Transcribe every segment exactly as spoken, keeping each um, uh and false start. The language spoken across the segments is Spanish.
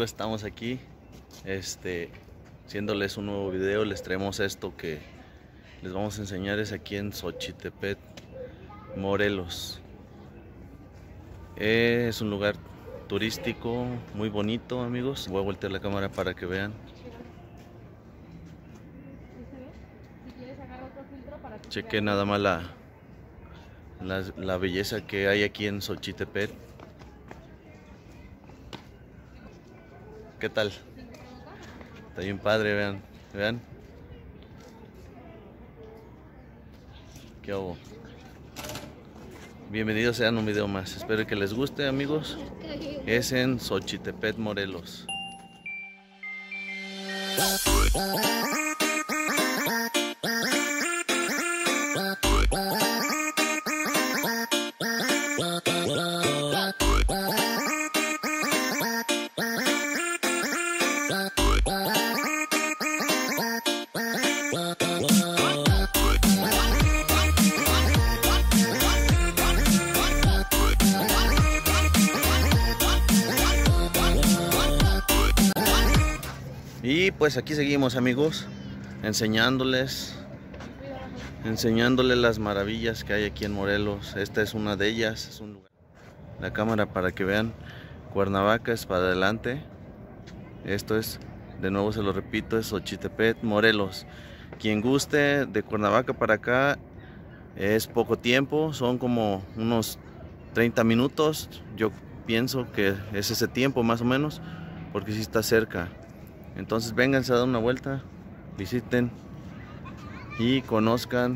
amigos, estamos aquí este, haciéndoles un nuevo video. Les traemos esto que les vamos a enseñar. Es aquí en Xochitepet, Morelos. Es un lugar turístico muy bonito, amigos. Voy a voltear la cámara para que vean. Chequen nada más la, la, la belleza que hay aquí en Xochitepet. ¿Qué tal? Está bien padre, vean, vean. ¿Qué hago? Bienvenidos sean a un video más. Espero que les guste, amigos. Es en Xochitepet, Morelos. Y pues aquí seguimos, amigos, enseñándoles enseñándoles las maravillas que hay aquí en Morelos. Esta es una de ellas. Es un lugar. La cámara para que vean. Cuernavaca es para adelante. Esto es, de nuevo se lo repito, es Xochitepet, Morelos. Quien guste de Cuernavaca para acá, es poco tiempo, son como unos treinta minutos. Yo pienso que es ese tiempo más o menos, porque sí está cerca. Entonces vénganse a dar una vuelta, visiten y conozcan.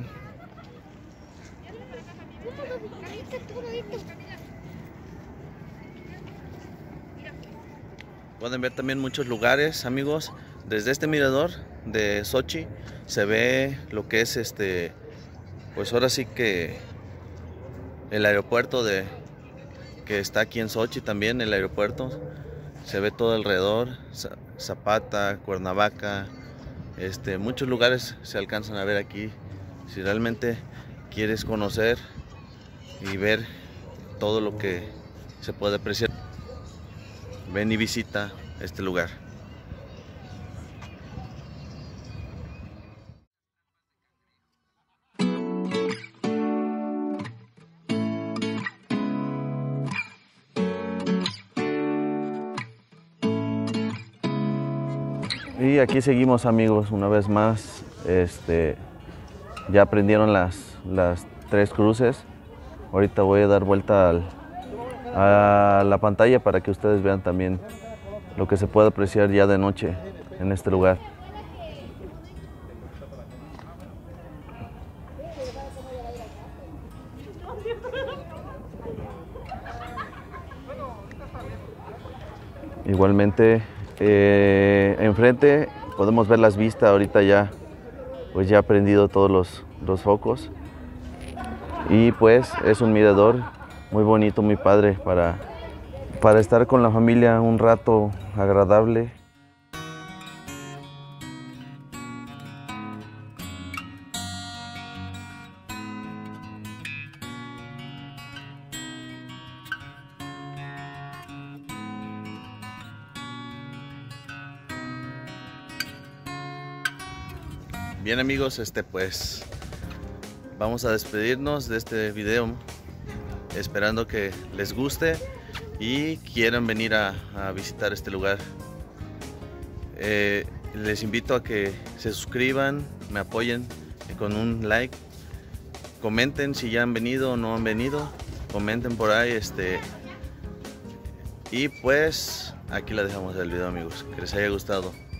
Pueden ver también muchos lugares, amigos. Desde este mirador de Xochi se ve lo que es este, pues ahora sí que el aeropuerto de que está aquí en Xochi, también el aeropuerto. Se ve todo alrededor, Zapata, Cuernavaca, este, muchos lugares se alcanzan a ver aquí. Si realmente quieres conocer y ver todo lo que se puede apreciar, ven y visita este lugar. Y aquí seguimos, amigos, una vez más. Este, ya aprendieron las, las tres cruces. Ahorita voy a dar vuelta al, a la pantalla para que ustedes vean también lo que se puede apreciar ya de noche en este lugar. Igualmente, eh, enfrente podemos ver las vistas. Ahorita ya pues ya he prendido todos los, los focos, y pues es un mirador muy bonito, muy padre para, para estar con la familia un rato agradable. Bien, amigos, este pues vamos a despedirnos de este video, esperando que les guste y quieran venir a, a visitar este lugar. Eh, les invito a que se suscriban, me apoyen con un like, comenten si ya han venido o no han venido, comenten por ahí, este, y pues aquí la dejamos el video, amigos. Que les haya gustado.